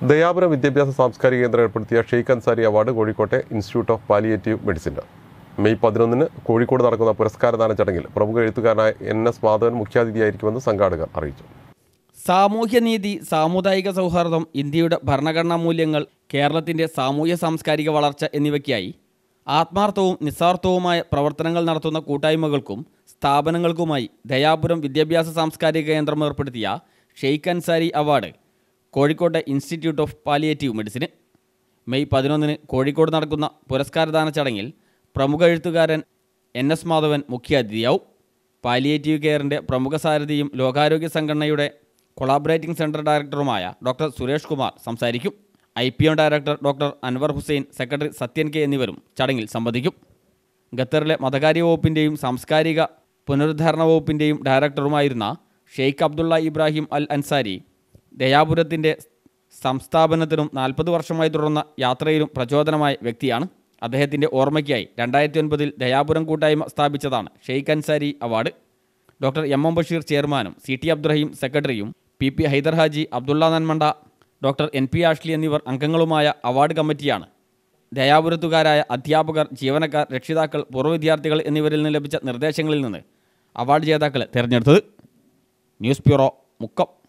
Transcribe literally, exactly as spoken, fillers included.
ദയാപുരം വിദ്യാഭ്യാസ സാംസ്കാരിക കേന്ദ്രം ഏർപ്പെടുത്തിയ ഷെയ്ഖ് അൻസാരി അവാർഡ് കോഴിക്കോട്ടെ ഇൻസ്റ്റിറ്റ്യൂട്ട് ഓഫ് പാലിയേറ്റീവ് മെഡിസിന് മെയ് പതിനൊന്നിന് കോഴിക്കോട് നടക്കുന്ന പുരസ്കാരദാന ചടങ്ങിൽ പ്രമുഖ എഴുത്തുകാരനായ എൻ എസ് മാധവൻ മുഖ്യാതിഥിയായിരിക്കുമെന്ന് സംഘാടകർ അറിയിച്ചു. സാമൂഹ്യനീതി, സാമുദായിക സൗഹാർദ്ദം, ഇന്ത്യയുടെ ഭരണഘടനാ മൂല്യങ്ങൾ, കേരളത്തിൻ്റെ സാമൂഹ്യ സാംസ്കാരിക വളർച്ച എന്നിവയ്ക്കായി ആത്മാർത്ഥവും നിസ്വാർത്ഥവുമായ പ്രവർത്തനങ്ങൾ നടത്തുന്ന കൂട്ടായ്മകൾക്കും സ്ഥാപനങ്ങൾക്കുമായി ദയാപുരം വിദ്യാഭ്യാസ സാംസ്കാരിക കേന്ദ്രം ഏർപ്പെടുത്തിയ ഷെയ്ഖ് അൻസാരി അവാർഡ് കോഴിക്കോട്ടെ ഇൻസ്റ്റിറ്റ്യൂട്ട് ഓഫ് പാലിയേറ്റീവ് മെഡിസിന് മെയ് പതിനൊന്നിന് കോഴിക്കോട് നടക്കുന്ന പുരസ്കാരദാന ചടങ്ങിൽ പ്രമുഖ എഴുത്തുകാരൻ എൻ എസ് മാധവൻ മുഖ്യാതിഥിയാവും. പാലിയേറ്റീവ് കെയറിൻ്റെ പ്രമുഖ സാരഥിയും ലോകാരോഗ്യ സംഘടനയുടെ കൊളാബറേറ്റിംഗ് സെൻറ്റർ ഡയറക്ടറുമായ ഡോക്ടർ സുരേഷ് കുമാർ സംസാരിക്കും. I P M director doctor Anwar Hussain, secretary Sathyan K എന്നിവരും ചടങ്ങിൽ സംബന്ധിക്കും. ഖത്തറിലെ മതകാര്യ വകുപ്പിൻ്റെയും സാംസ്കാരിക പുനരുദ്ധാരണ വകുപ്പിൻ്റെയും ഡയറക്ടറുമായിരുന്ന ഷെയ്ഖ് അബ്ദുള്ള ഇബ്രാഹിം അൽ അൻസാരി ദയാപുരത്തിൻ്റെ സംസ്ഥാപനത്തിനും നാൽപ്പത് വർഷമായി തുടർന്ന യാത്രയിലും പ്രചോദനമായ വ്യക്തിയാണ്. അദ്ദേഹത്തിൻ്റെ ഓർമ്മയ്ക്കായി രണ്ടായിരത്തി ഒൻപതിൽ ദയാപുരം കൂട്ടായ്മ സ്ഥാപിച്ചതാണ് Sheikh Ansari award. Doctor M M Basheer ചെയർമാനും സി ടി അബ്ദുറഹീം സെക്രട്ടറിയും P P Haider Haji, Abdulla Nanmanda, doctor N P Ashley എന്നിവർ അംഗങ്ങളുമായ അവാർഡ് കമ്മിറ്റിയാണ് ദയാപുരത്തുകാരായ അധ്യാപകർ, ജീവനക്കാർ, രക്ഷിതാക്കൾ, പൂർവ്വ വിദ്യാർത്ഥികൾ എന്നിവരിൽ നിന്ന് ലഭിച്ച നിർദ്ദേശങ്ങളിൽ നിന്ന് അവാർഡ് ജേതാക്കളെ തിരഞ്ഞെടുത്തത്. News bureau, Mukkam.